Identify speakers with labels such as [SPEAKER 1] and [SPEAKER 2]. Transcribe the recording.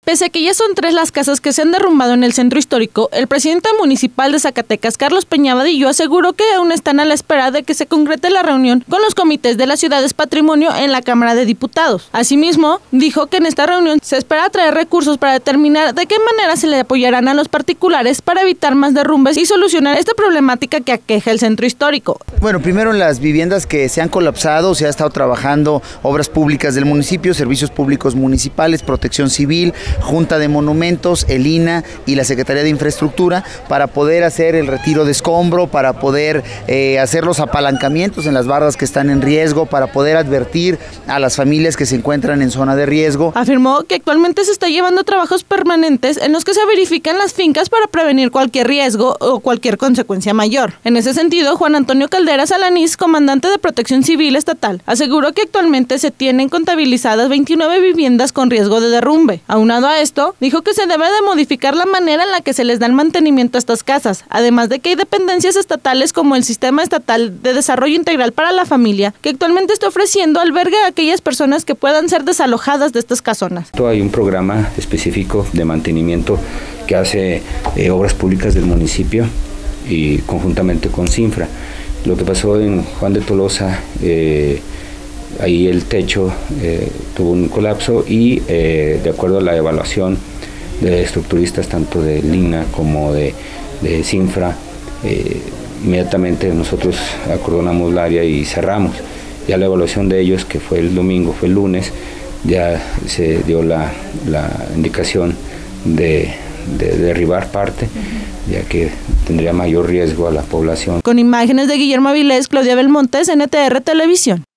[SPEAKER 1] Pese a que ya son 3 las casas que se han derrumbado en el centro histórico, el presidente municipal de Zacatecas, Carlos Peña Vadillo, aseguró que aún están a la espera de que se concrete la reunión con los comités de las ciudades patrimonio en la Cámara de Diputados. Asimismo, dijo que en esta reunión se espera traer recursos para determinar de qué manera se le apoyarán a los particulares para evitar más derrumbes y solucionar esta problemática que aqueja el centro histórico.
[SPEAKER 2] Bueno, primero en las viviendas que se han colapsado, se ha estado trabajando obras públicas del municipio, servicios públicos municipales, protección civil, Junta de Monumentos, el INAH y la Secretaría de Infraestructura para poder hacer el retiro de escombro, para poder hacer los apalancamientos en las bardas que están en riesgo, para poder advertir a las familias que se encuentran en zona de riesgo.
[SPEAKER 1] Afirmó que actualmente se está llevando trabajos permanentes en los que se verifican las fincas para prevenir cualquier riesgo o cualquier consecuencia mayor. En ese sentido, Juan Antonio Calderas Alanís, comandante de Protección Civil Estatal, aseguró que actualmente se tienen contabilizadas 29 viviendas con riesgo de derrumbe. Aunado a esto, dijo que se debe de modificar la manera en la que se les da el mantenimiento a estas casas, además de que hay dependencias estatales como el Sistema Estatal de Desarrollo Integral para la Familia, que actualmente está ofreciendo albergue a aquellas personas que puedan ser desalojadas de estas casonas.
[SPEAKER 3] Hay un programa específico de mantenimiento que hace Obras Públicas del municipio y conjuntamente con Cinfra. Lo que pasó en Juan de Tolosa, ahí el techo tuvo un colapso y de acuerdo a la evaluación de estructuristas tanto de Lina como de Cinfra, inmediatamente nosotros acordonamos el área y cerramos. Ya la evaluación de ellos, que fue el domingo, fue el lunes, ya se dio la indicación de derribar parte, ya que tendría mayor riesgo a la población.
[SPEAKER 1] Con imágenes de Guillermo Avilés, Claudia Belmontes, NTR Televisión.